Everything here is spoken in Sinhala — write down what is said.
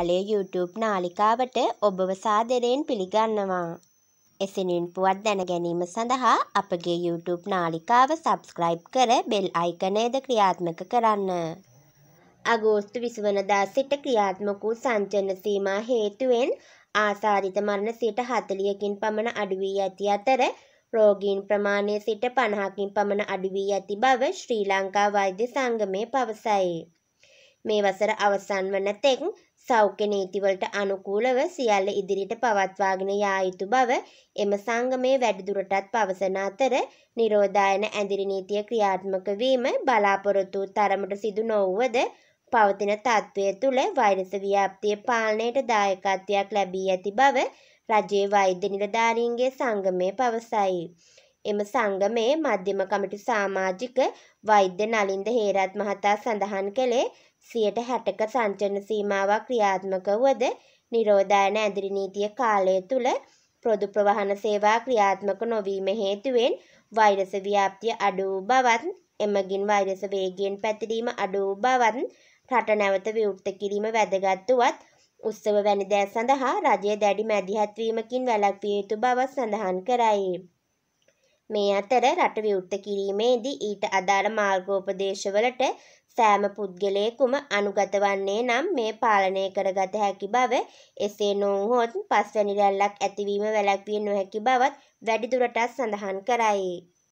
අයාලේ YouTube නාලිකාවට ඔබව සාදරයෙන් පිළිගන්නවා. එසැනින් පුවත් දැන ගැනීම සඳහා අපගේ YouTube නාලිකාව සබ්ස්ක්‍රයිබ් කර බෙල් අයිකනයද ක්‍රියාත්මක කරන්න. අගෝස්තු 20 වනදා සිට ක්‍රියාත්මක වූ සංචලන සීමා හේතුවෙන් ආසාදිත මරණ 40කින් පමණ අඩු වී ඇති අතර රෝගීන් ප්‍රමාණය සිට 50කින් පමණ අඩු වී ඇති බව ශ්‍රී ලංකා වෛද්‍ය සංගමය පවසයි. මේ වසර අවසන් වන තෙක් සෞඛ්‍ය නීතිවලට අනුකූලව සියල්ල ඉදිරියට පවත්වාගෙන යා යුතු බව එම සංගමය වැඩිදුරටත් පවසන අතර නිරෝධායන ඇඳිරි නීතිය ක්‍රියාත්මක වීම බලාපොරොත්තු වූ තරමට සිදු නොවුවද පවතින තත්ත්වය තුළ වෛරස් ව්‍යාප්තිය පාලනයට දායකත්වයක් ලැබී ඇති බව රජයේ වෛද්‍ය නිලධාරීන්ගේ සංගමය පවසයි. එම සංගමයේ මධ්‍යම කමිටු සමාජික වෛද්‍ය නලින්ද හේරත් මහතා සඳහන් කළේ 60%ක සංචලන සීමාවක් ක්‍රියාත්මක වුවද නිරෝධායන ඇඳිරි නීතිය කාලය තුළ පොදු ප්‍රවාහන සේවා ක්‍රියාත්මක නොවීම හේතුවෙන් වෛරස් ව්‍යාප්තිය අඩු වූ බවත් එමගින් වෛරස් වේගයෙන් පැතිරීම අඩු වූ බවත් රට නැවත විවෘත කිරීම වැදගත් වුවත් උත්සව වැනි දෑ සඳහා රජය දැඩි මැදිහත් වීමකින් වැළැක්විය යුතු බව සඳහන් කරයි. මේ අතර රට විවෘත කිරීමේදී ඊට අදාළ මාර්ගෝපදේශවලට සෑම පුද්ගලයෙකුම අනුගත වන්නේ නම් මේ පාලනය කරගත හැකි බව, එසේ නොවුවහොත් පස්වැනි රැල්ලක් ඇතිවීම වැළැක්විය නොහැකි බවත් වැඩිදුරටත් සඳහන් කරයි.